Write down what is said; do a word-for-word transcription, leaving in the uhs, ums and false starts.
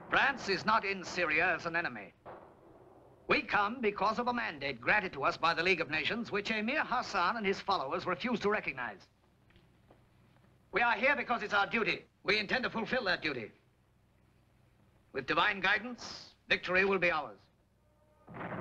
France is not in Syria as an enemy. We come because of a mandate granted to us by the League of Nations, which Emir Hassan and his followers refuse to recognize. We are here because it's our duty. We intend to fulfill that duty. With divine guidance, victory will be ours.